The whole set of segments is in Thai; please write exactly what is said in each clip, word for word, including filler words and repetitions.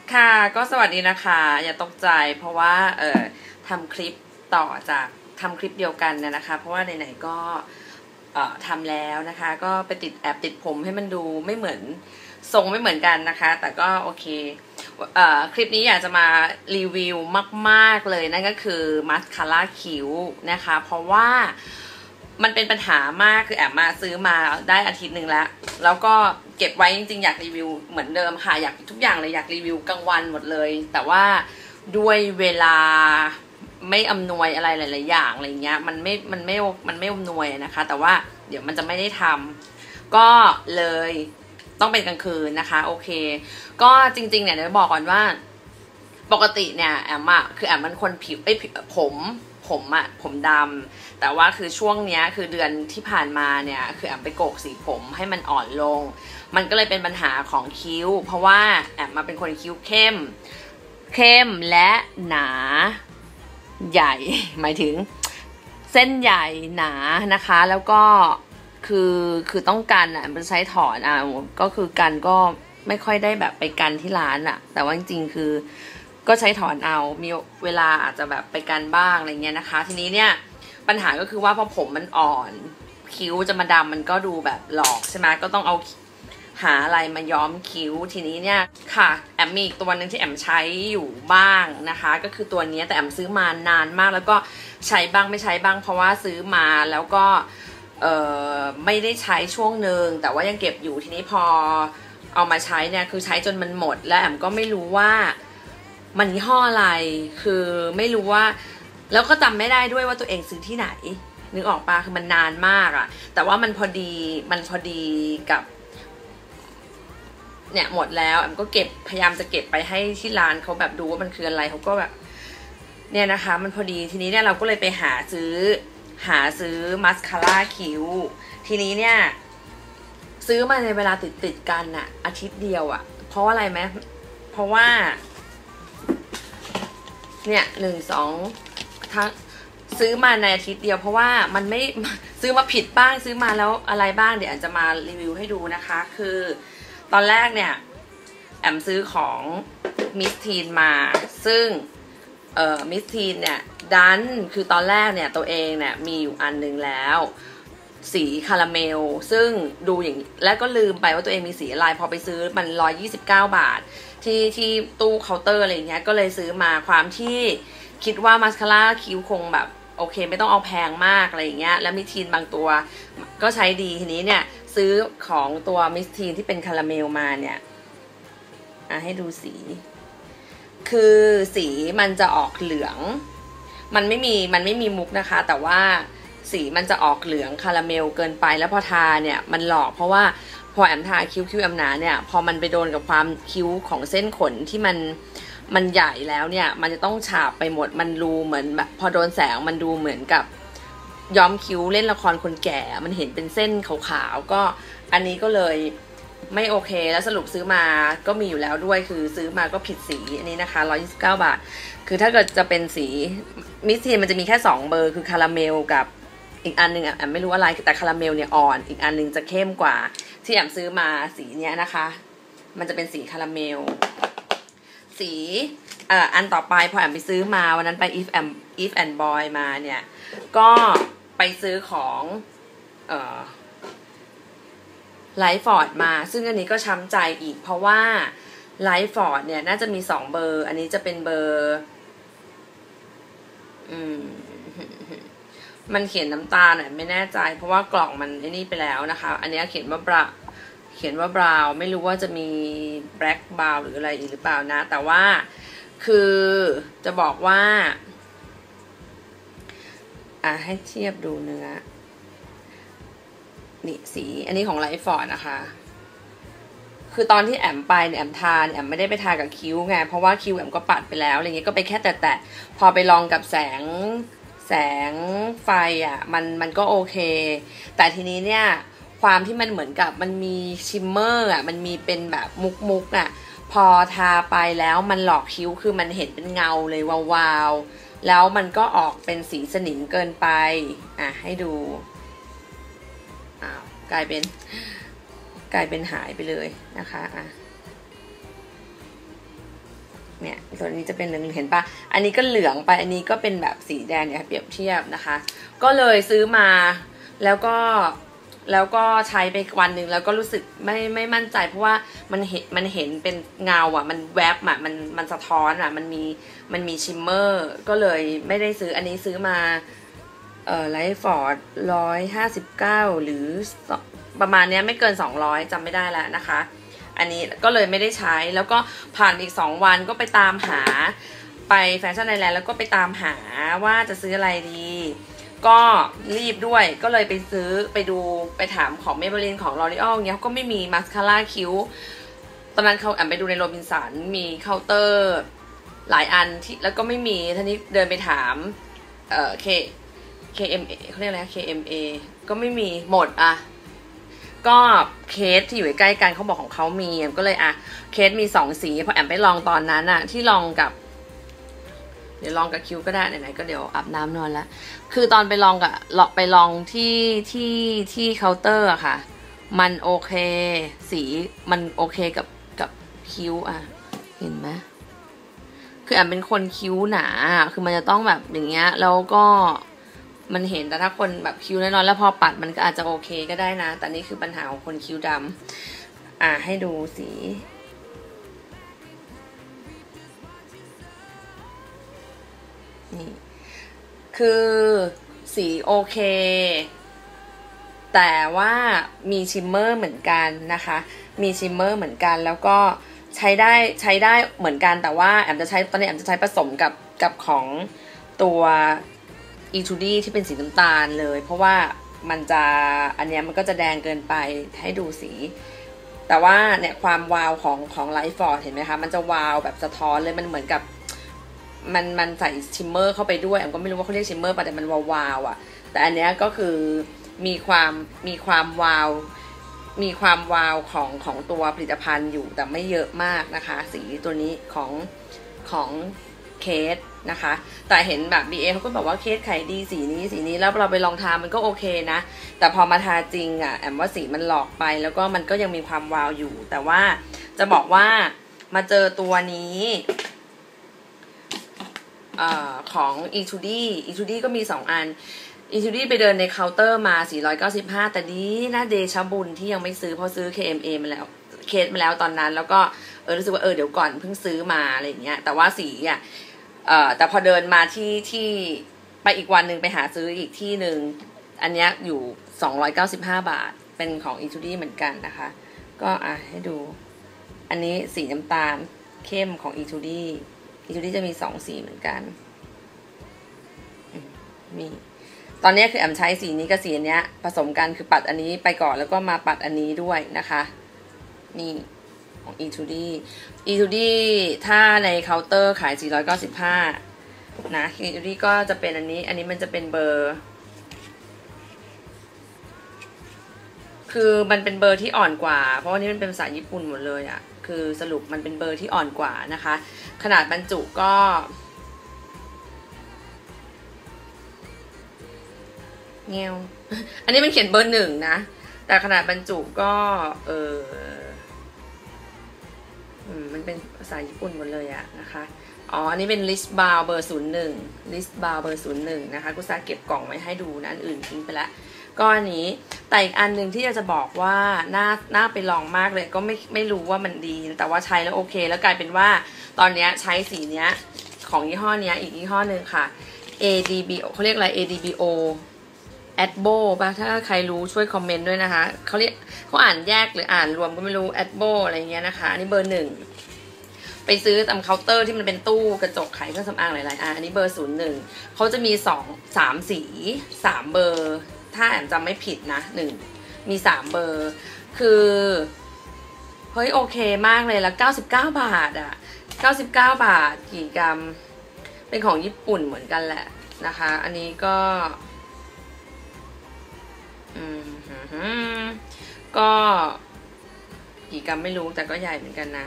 ค่ะก็สวัสดีนะคะอย่าตกใจเพราะว่าเอ่อทำคลิปต่อจากทำคลิปเดียวกันนะนะคะเพราะว่าไหนๆก็เอ่อทำแล้วนะคะก็ไปติดแอบติดผมให้มันดูไม่เหมือนทรงไม่เหมือนกันนะคะแต่ก็โอเคเอ่อคลิปนี้อยากจะมารีวิวมากๆเลยนั่นก็คือมัสคาร่าคิ้วนะคะเพราะว่ามันเป็นปัญหามากคือแอบมาซื้อมาได้อาทิตย์หนึ่งแล้วแล้วก็เก็บไว้จริงๆอยากรีวิวเหมือนเดิมค่ะอยากทุกอย่างเลยอยากรีวิวกลางวันหมดเลยแต่ว่าด้วยเวลาไม่อำนวยอะไรหลายๆอย่างอะไรเงี้ยมันไม่มันไม่มันไม่อำนวยนะคะแต่ว่าเดี๋ยวมันจะไม่ได้ทำก็เลยต้องเป็นกลางคืนนะคะโอเคก็จริงๆเนี่ยเดี๋ยวบอกก่อนว่าปกติเนี่ยแอมอะคือแอมเป็นคนผิวไอ้ผมผมอะผมดำแต่ว่าคือช่วงเนี้ยคือเดือนที่ผ่านมาเนี่ยคือแอมไปโกกสีผมให้มันอ่อนลงมันก็เลยเป็นปัญหาของคิ้วเพราะว่าแอมมาเป็นคนคิ้วเข้มเข้มและหนาใหญ่หมายถึงเส้นใหญ่หนานะคะแล้วก็คือคือต้องกันอ่ะมันใช้ถอนอ่ะก็คือกันก็ไม่ค่อยได้แบบไปกันที่ร้านอ่ะแต่ว่าจริงๆคือก็ใช้ถอนเอามีเวลาอาจจะแบบไปกันบ้างอะไรเงี้ยนะคะทีนี้เนี่ยปัญหาก็คือว่าพอผมมันอ่อนคิ้วจะมาดำมันก็ดูแบบหลอกใช่ไหมก็ต้องเอาหาอะไรมาย้อมคิ้วทีนี้เนี่ยค่ะแอมมีอีกตัวนึงที่แอมใช้อยู่บ้างนะคะก็คือตัวนี้แต่แอมซื้อมานานมากแล้วก็ใช้บ้างไม่ใช้บ้างเพราะว่าซื้อมาแล้วก็เอ่อไม่ได้ใช้ช่วงหนึ่งแต่ว่ายังเก็บอยู่ทีนี้พอเอามาใช้เนี่ยคือใช้จนมันหมดและแอมก็ไม่รู้ว่ามันยี่ห้ออะไรคือไม่รู้ว่าแล้วก็จำไม่ได้ด้วยว่าตัวเองซื้อที่ไหนนึกออกปะคือมันนานมากอะแต่ว่ามันพอดีมันพอดีกับเนี่ยหมดแล้วแอมก็เก็บพยายามจะเก็บไปให้ที่ร้านเขาแบบดูว่ามันคืออะไรเขาก็แบบเนี่ยนะคะมันพอดีทีนี้เนี่ยเราก็เลยไปหาซื้อหาซื้อมัสคาร่าคิ้วทีนี้เนี่ยซื้อมาในเวลาติดติดกันอะอาทิตย์เดียวอะเพราะว่าอะไรไหมเพราะว่าเนี่ยหนึ่งสองทั้งซื้อมาในอาทิตย์เดียวเพราะว่ามันไม่ซื้อมาผิดบ้างซื้อมาแล้วอะไรบ้างเดี๋ยวแอมจะมารีวิวให้ดูนะคะคือตอนแรกเนี่ยแอมซื้อของมิสทีนมาซึ่งเอ่อมิสทีนเนี่ยดันคือตอนแรกเนี่ยตัวเองเนี่ยมีอยู่อันนึงแล้วสีคาราเมลซึ่งดูอย่างแล้วก็ลืมไปว่าตัวเองมีสีอะไรพอไปซื้อมันร้อยยี่สิบเก้าบาทที่ที่ตู้เคาน์เตอร์อะไรเงี้ยก็เลยซื้อมาความที่คิดว่ามาสคาร่าคิ้วคงแบบโอเคไม่ต้องเอาแพงมากอะไรอย่างเงี้ยแล้วมิสทีนบางตัวก็ใช้ดีทีนี้เนี่ยซื้อของตัวมิสทีนที่เป็นคาราเมลมาเนี่ยอ่ะให้ดูสีคือสีมันจะออกเหลืองมันไม่มีมันไม่มีมุกนะคะแต่ว่าสีมันจะออกเหลืองคาราเมลเกินไปแล้วพอทาเนี่ยมันหลอกเพราะว่าพอแอมทาคิ้วคิ้วแอมหนาเนี่ยพอมันไปโดนกับความคิ้วของเส้นขนที่มันมันใหญ่แล้วเนี่ยมันจะต้องฉาบไปหมดมันรูเหมือนแบบพอโดนแสงมันดูเหมือนกับย้อมคิ้วเล่นละครคนแก่มันเห็นเป็นเส้นขาวๆก็อันนี้ก็เลยไม่โอเคแล้วสรุปซื้อมาก็มีอยู่แล้วด้วยคือซื้อมาก็ผิดสีอันนี้นะคะหนึ่งร้อยยี่สิบเก้าบาทคือถ้าเกิดจะเป็นสีมิสทีนมันจะมีแค่สองเบอร์คือคาราเมลกับอีกอันนึงอ่ะแอมไม่รู้อะไรแต่คาราเมลเนี่ยอ่อนอีกอันนึงจะเข้มกว่าที่แอมซื้อมาสีเนี้ยนะคะมันจะเป็นสีคาราเมลสีเอ่ออันต่อไปพอแอมไปซื้อมาวันนั้นไป if and if and boy มาเนี่ยก็ไปซื้อของเอ่อไลฟ์ฟอร์ดมาซึ่งอันนี้ก็ช้ำใจอีกเพราะว่าไลฟ์ฟอร์ดเนี่ยน่าจะมีสองเบอร์อันนี้จะเป็นเบอร์อืมมันเขียนน้ำตาลเนี่ยไม่แน่ใจเพราะว่ากล่องมันไอ้นี่ไปแล้วนะคะอันนี้เขียนว่าบราเขียนว่าบราวน์ไม่รู้ว่าจะมีแบล็กบราวน์หรืออะไรอีกหรือเปล่านะแต่ว่าคือจะบอกว่าอ่ะให้เทียบดูเนื้อนี่สีอันนี้ของไลฟ์ฟอร์ดนะคะคือตอนที่แอมไปแอมทาแอมไม่ได้ไปทากับคิ้วไงเพราะว่าคิ้วแอมก็ปัดไปแล้วอะไรเงี้ยก็ไปแค่แต่แต่พอไปลองกับแสงแสงไฟอ่ะมันมันก็โอเคแต่ทีนี้เนี่ยความที่มันเหมือนกับมันมีชิมเมอร์อ่ะมันมีเป็นแบบมุกมุกอ่ะพอทาไปแล้วมันหลอกคิ้วคือมันเห็นเป็นเงาเลยวาวๆแล้วมันก็ออกเป็นสีสนิมเกินไปอ่ะให้ดูอ้าวกลายเป็น กลายเป็นหายไปเลยนะคะอ่ะเนี่ยตัวนี้จะเป็นเหลืองเห็นปะอันนี้ก็เหลืองไปอันนี้ก็เป็นแบบสีแดงเนี่ยเปรียบเทียบนะคะก็เลยซื้อมาแล้วก็แล้วก็ใช้ไปวันหนึ่งแล้วก็รู้สึกไม่ไม่มั่นใจเพราะว่ามันเห็นมันเห็นเป็นเงาอ่ะมันแวบอ่ะมันมันสะท้อนอ่ะมันมีมันมีชิมเมอร์ก็เลยไม่ได้ซื้ออันนี้ซื้อมาเอ่อไลฟ์ฟอร์ดร้อยห้าสิบเก้าหรือประมาณนี้ไม่เกินสองร้อยจำไม่ได้แล้วนะคะอันนี้ก็เลยไม่ได้ใช้แล้วก็ผ่านอีกสองวันก็ไปตามหาไปแฟชั่นไอแลนด์แล้วก็ไปตามหาว่าจะซื้ออะไรดีก็รีบด้วยก็เลยไปซื้อไปดูไปถามของ Maybelline ของ L'Oreal เงี้ยเขาก็ไม่มีมาสคาร่าคิ้วตอนนั้นเขาแอบไปดูในโรบินสันมีเคาน์เตอร์หลายอันที่แล้วก็ไม่มีทีนี้เดินไปถามเอ่อ K เค เอ็ม เอ เขาเรียกอะไร เค เอ็ม เอ ก็ไม่มีหมดอ่ะก็เคสที่อยู่ใกล้กันเขาบอกของเขามีแอมก็เลยอ่ะเคสมีสองสีเพราะแอมไปลองตอนนั้นอะที่ลองกับเดี๋ยวลองกับคิวก็ได้ไหนๆก็เดี๋ยวอาบน้ำนอนแล้วคือตอนไปลองกับลองไปลองที่ที่ที่เคาน์เตอร์อะค่ะมันโอเคสีมันโอเคกับกับคิ้วอะเห็นไหมคือแอมเป็นคนคิ้วหนาคือมันจะต้องแบบอย่างเงี้ยแล้วก็มันเห็นแต่ถ้าคนแบบคิ้วน้อยๆแล้วพอปัดมันก็อาจจะโอเคก็ได้นะแต่นี่คือปัญหาของคนคิ้วดำอ่ะให้ดูสีนี่คือสีโอเคแต่ว่ามีชิมเมอร์เหมือนกันนะคะมีชิมเมอร์เหมือนกันแล้วก็ใช้ได้ใช้ได้เหมือนกันแต่ว่าแอมจะใช้ตอนนี้แอมจะใช้ผสมกับกับของตัวอีทูดี้ที่เป็นสีน้ำตาลเลยเพราะว่ามันจะอันนี้มันก็จะแดงเกินไปให้ดูสีแต่ว่าเนี่ยความวาวของของไลฟ์ฟอร์ดเห็นไหมคะมันจะวาวแบบสะท้อนเลยมันเหมือนกับมันมันใส่ชิมเมอร์เข้าไปด้วยแอมก็ไม่รู้ว่าเขาเรียกชิมเมอร์ป่ะแต่มันวาวาวอ่ะแต่อันเนี้ยก็คือมีความมีความวาวมีความวาวของของตัวผลิตภัณฑ์อยู่แต่ไม่เยอะมากนะคะสีตัวนี้ของของเคสนะคะแต่เห็นแบบ บี เอ เขาก็บอกว่าเคสขายดีสีนี้สีนี้แล้วเราไปลองทามันก็โอเคนะแต่พอมาทาจริงอ่ะแอมว่าสีมันหลอกไปแล้วก็มันก็ยังมีความวาวอยู่แต่ว่าจะบอกว่ามาเจอตัวนี้เอ่อของ อี ทู ดี อี ทู ดี ก็มีสองอัน อี ทู ดี ไปเดินในเคาน์เตอร์มาสี่ร้อยเก้าสิบห้าแต่ดีนะเดชะบุญที่ยังไม่ซื้อเพราะซื้อ เค เอ็ม เอ มาแล้วเคสมาแล้วตอนนั้นแล้วก็เออรู้สึกว่าเออเดี๋ยวก่อนเพิ่งซื้อมาอะไรอย่างเงี้ยแต่ว่าสีอ่ะเอ่อแต่พอเดินมาที่ที่ไปอีกวันหนึ่งไปหาซื้ออีกที่หนึ่งอันเนี้ยอยู่สองร้อยเก้าสิบห้าบาทเป็นของ อี ทู ดี เหมือนกันนะคะก็อ่ะให้ดูอันนี้สีน้ำตาลเข้มของ อี ทู ดี อี ทู ดี จะมีสองสีเหมือนกันมีตอนนี้คือแอมใช้สีนี้กับสีเนี้ยผสมกันคือปัดอันนี้ไปก่อนแล้วก็มาปัดอันนี้ด้วยนะคะนี่ของ อี ทู ดี อี ทู ดี ถ้าในเคาน์เตอร์ขายสี่ร้อยเก้าสิบห้านะ อี ทู ดี ก็จะเป็นอันนี้อันนี้มันจะเป็นเบอร์คือมันเป็นเบอร์ที่อ่อนกว่าเพราะว่านี้มันเป็นภาษาญี่ปุ่นหมดเลยอะคือสรุปมันเป็นเบอร์ที่อ่อนกว่านะคะขนาดบรรจุก็เงี้ยวอันนี้มันเขียนเบอร์หนึ่งนะแต่ขนาดบรรจุก็เออมันเป็นภาษาญี่ปุ่นหมดเลยอะนะคะอ๋ออันนี้เป็นลิสต์บาวเบอร์ศูนย์หนึ่งลิสต์บาวเบอร์ศูนย์หนึ่งนะคะกูซาเก็บกล่องไว้ให้ดูนะอันอื่นทิ้งไปแล้วก็อันนี้แต่อีกอันหนึ่งที่จะบอกว่าน่าน่าไปลองมากเลยก็ไม่ไม่รู้ว่ามันดีแต่ว่าใช้แล้วโอเคแล้วกลายเป็นว่าตอนนี้ใช้สีเนี้ยของยี่ห้อเนี้ยอีกยี่ห้อหนึ่งค่ะ เอ ดี บี โอ เขาเรียกอะไร เอ ดี บี โอ Adbo ป่ะถ้าใครรู้ช่วยคอมเมนต์ด้วยนะคะเขาเรียกเขาอ่านแยกหรืออ่านรวมก็ไม่รู้ Adbo อะไรเงี้ยนะคะอันนี้เบอร์หนึ่งไปซื้อตามเคาน์เตอร์ที่มันเป็นตู้กระจกขายเครื่องสำอางหลายๆอันอันนี้เบอร์ศูนย์หนึ่งเขาจะมีสองสามสีสามเบอร์ถ้าแอมจำไม่ผิดนะหนึ่งมีสามเบอร์คือเฮ้ยโอเคมากเลยแล้วเก้าสิบเก้าบาทอ่ะเก้าสิบเก้าบาทกี่กรัมเป็นของญี่ปุ่นเหมือนกันแหละนะคะอันนี้ก็อืมก็กี่กรัมไม่รู้แต่ก็ใหญ่เหมือนกันนะ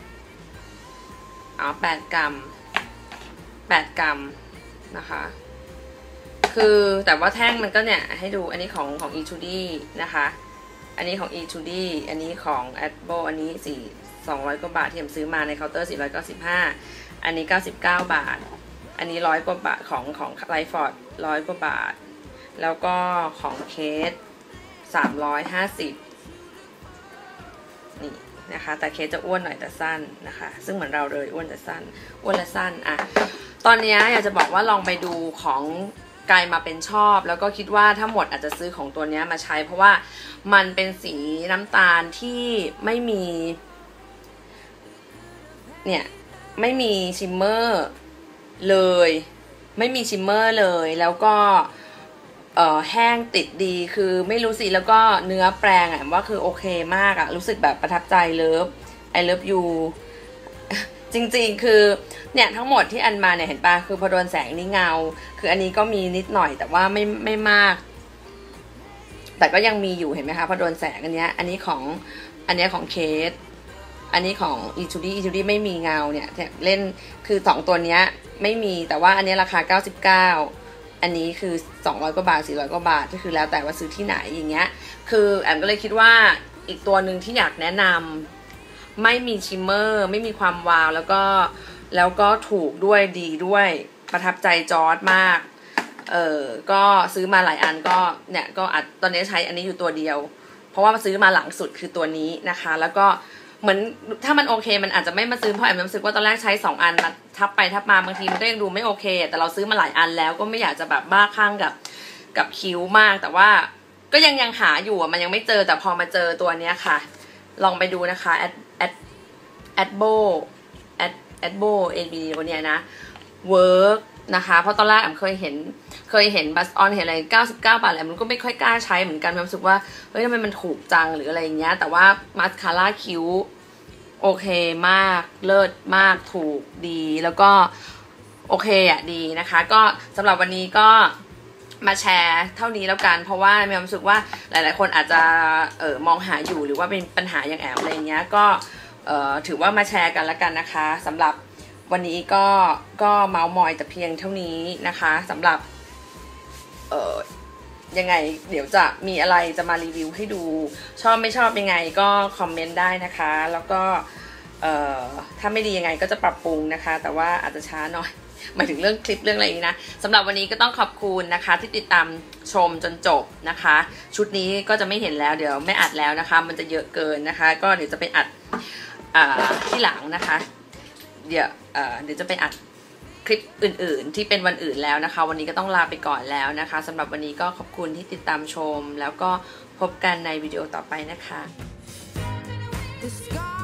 อ๋อแปดกรัมแปดกรัมนะคะคือแต่ว่าแท่งมันก็เนี่ยให้ดูอันนี้ของของ อี ทู ดี นะคะอันนี้ของ อี ทู ดี อันนี้ของ Adbo อันนี้สี่ สองร้อยกว่าบาทที่ผมซื้อมาในเคาน์เตอร์สี่ร้อยเก้าสิบห้าอันนี้เก้าสิบเก้าบาทอันนี้ร้อยกว่าบาทของของไลฟ์ฟอร์ดร้อยกว่าบาทแล้วก็ของเคสสามร้อยห้าสิบนี่นะคะแต่เคสจะอ้วนหน่อยแต่สั้นนะคะซึ่งเหมือนเราเลยอ้วนแต่สั้นอ้วนและสั้นอะตอนนี้อยากจะบอกว่าลองไปดูของกลายมาเป็นชอบแล้วก็คิดว่าถ้าหมดอาจจะซื้อของตัวนี้มาใช้เพราะว่ามันเป็นสีน้ำตาลที่ไม่มีเนี่ยไม่มีชิมเมอร์เลยไม่มีชิมเมอร์เลยแล้วก็เอ่อแห้งติดดีคือไม่รู้สิแล้วก็เนื้อแปรงอ่ะว่าคือโอเคมากอ่ะรู้สึกแบบประทับใจเลิฟ I love you จริงๆคือเนี่ยทั้งหมดที่อันมาเนี่ยเห็นปะคือพอโดนแสงนี่เงาคืออันนี้ก็มีนิดหน่อยแต่ว่าไม่ไม่มากแต่ก็ยังมีอยู่เห็นไหมคะพอโดนแสงอันเนี้ยอันนี้ของอันเนี้ยของเคสอันนี้ของอีจูดี้อีจูดี้ไม่มีเงาเนี่ยเล่นคือสองตัวเนี้ยไม่มีแต่ว่าอันนี้ราคาเก้าสิบเก้าอันนี้คือสองร้อยกว่าบาทสี่ร้อยกว่าบาทก็คือแล้วแต่ว่าซื้อที่ไหนอย่างเงี้ยคือแอมก็เลยคิดว่าอีกตัวหนึ่งที่อยากแนะนำไม่มีชิมเมอร์ไม่มีความวาวแล้วก็แล้วก็ถูกด้วยดีด้วยประทับใจจอร์จมากเออก็ซื้อมาหลายอันก็เนี่ยก็อัดตอนนี้ใช้อันนี้อยู่ตัวเดียวเพราะว่ามาซื้อมาหลังสุดคือตัวนี้นะคะแล้วก็เหมือนถ้ามันโอเคมันอาจจะไม่มาซื้อเพราะแอมรู้สึกว่าตอนแรกใช้สองอันมาทับไปทับมาบางทีมันก็ยังดูไม่โอเคแต่เราซื้อมาหลายอันแล้วก็ไม่อยากจะแบบบ้าคลั่งกับกับคิ้วมากแต่ว่าก็ยังยังหาอยู่มันยังไม่เจอแต่พอมาเจอตัวเนี้ยค่ะลองไปดูนะคะแอดแอดแอดโบแอดแอดโบเอ็นบีวันนี้นะเวิร์กนะคะเพราะตอนแรกแอมเคยเห็นเคยเห็นบัสออนเห็นอะไรเก้าสิบเก้าบาทแหละมันก็ไม่ค่อยกล้าใช้เหมือนกันรู้สึกว่าเฮ้ยทำไมมันถูกจังหรืออะไรอย่างเงี้ยแต่ว่ามาสคาร่าคิ้วโอเคมากเลิศมากถูกดีแล้วก็โอเคอ่ะดีนะคะก็สำหรับวันนี้ก็มาแชร์เท่านี้แล้วกันเพราะว่ามีความรู้สึกว่าหลายๆคนอาจจะเออมองหาอยู่หรือว่าเป็นปัญหาอย่างแอมอะไรเงี้ยก็เอ่อถือว่ามาแชร์กันแล้วกันนะคะสำหรับวันนี้ก็ก็เมาส์มอยแต่เพียงเท่านี้นะคะสำหรับเอ่อยังไงเดี๋ยวจะมีอะไรจะมารีวิวให้ดูชอบไม่ชอบยังไงก็คอมเมนต์ได้นะคะแล้วก็เอ่อถ้าไม่ดียังไงก็จะปรับปรุงนะคะแต่ว่าอาจจะช้าหน่อยหมายถึงเรื่องคลิปเรื่องอะไรนี้นะสำหรับวันนี้ก็ต้องขอบคุณนะคะที่ติดตามชมจนจบนะคะชุดนี้ก็จะไม่เห็นแล้วเดี๋ยวไม่อัดแล้วนะคะมันจะเยอะเกินนะคะก็เดี๋ยวจะไปอัดที่หลังนะคะเดี๋ยวเดี๋ยวจะไปอัดคลิปอื่นๆที่เป็นวันอื่นแล้วนะคะวันนี้ก็ต้องลาไปก่อนแล้วนะคะสำหรับวันนี้ก็ขอบคุณที่ติดตามชมแล้วก็พบกันในวิดีโอต่อไปนะคะ